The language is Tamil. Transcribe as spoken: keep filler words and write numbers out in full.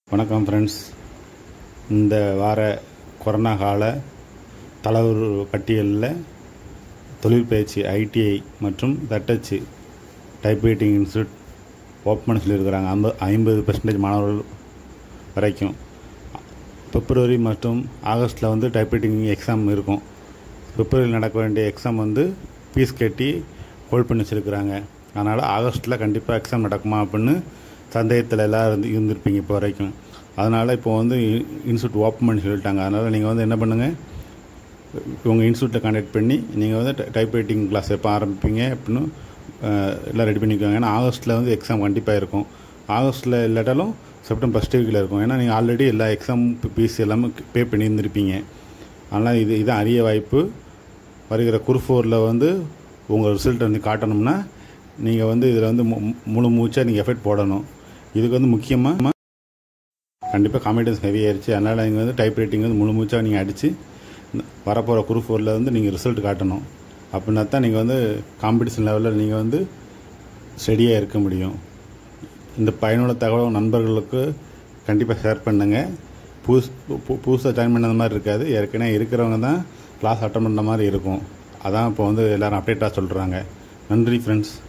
வணக்கம் ஃப்ரெண்ட்ஸ். இந்த வார கொரோனா கால தலைவர் பட்டியலில் தொழிற்பயிற்சி ஐடிஐ மற்றும் தட்டச்சு டைப்ரைட்டிங் இன்ஸ்டியூட் ஓப்பன் சொல்லியிருக்கிறாங்க. ஐம்பது ஐம்பது பர்சன்டேஜ் மாணவர்கள் வரைக்கும். பிப்ரவரி மற்றும் ஆகஸ்ட்டில் வந்து டைப்ரைட்டிங் எக்ஸாம் இருக்கும். பிப்ரவரியில் நடக்க வேண்டிய எக்ஸாம் வந்து ஃபீஸ் கட்டி ஹோல்ட் பண்ணி வச்சுருக்கிறாங்க. அதனால் ஆகஸ்ட்டில் கண்டிப்பாக எக்ஸாம் நடக்குமா அப்படின்னு சந்தேகத்தில் எல்லோரும் இருந்து இருந்திருப்பீங்க இப்போ வரைக்கும். அதனால் இப்போ வந்து இன்ஸ்டியூட் ஓப்பன் பண்ணி சொல்லிட்டாங்க. அதனால் நீங்கள் வந்து என்ன பண்ணுங்கள், உங்கள் இன்ஸ்டியூட்டில் கான்டாக்ட் பண்ணி நீங்கள் வந்து டைப்ரைட்டிங் கிளாஸ் எப்போ ஆரம்பிப்பீங்க அப்படின்னு எல்லாம் ரெடி பண்ணிக்குவாங்க. ஏன்னா ஆகஸ்ட்டில் வந்து எக்ஸாம் கண்டிப்பாக இருக்கும். ஆகஸ்ட்டில் இல்லாட்டாலும் செப்டம்பர் ஃபஸ்ட் வீக்கில் இருக்கும். ஏன்னா நீங்கள் ஆல்ரெடி எல்லா எக்ஸாம் ஃபீஸ் எல்லாமே பே பண்ணியிருந்திருப்பீங்க. அதனால் இது இதுதான் அரிய வாய்ப்பு. வருகிற குரூஃபோரில் வந்து உங்கள் ரிசல்ட்டை வந்து காட்டணும்னா நீங்கள் வந்து இதில் வந்து முழு மூச்சாக நீங்கள் எஃபெக்ட் போடணும். இதுக்கு வந்து முக்கியமாக கண்டிப்பாக காம்படிஷன் ஹெவியாகிடுச்சு. அதனால் நீங்கள் வந்து டைப்ரைட்டிங் வந்து முழு மூச்சாக நீங்கள் அடித்து வரப்போகிற குரூப் ஃபோரில் வந்து நீங்கள் ரிசல்ட் காட்டணும். அப்படின்னா தான் நீங்கள் வந்து காம்படிஷன் லெவலில் நீங்கள் வந்து ஸ்டடியாக இருக்க முடியும். இந்த பயனுள்ள தகவல் நண்பர்களுக்கு கண்டிப்பாக ஷேர் பண்ணுங்கள். புதுசு புதுசாக ஜாயின் பண்ண மாதிரி இருக்காது. ஏற்கனவே இருக்கிறவங்க தான் கிளாஸ் அட்டன் பண்ணுற மாதிரி இருக்கும். அதான் இப்போ வந்து எல்லோரும் அப்டேட்டாக சொல்கிறாங்க. நன்றி ஃப்ரெண்ட்ஸ்.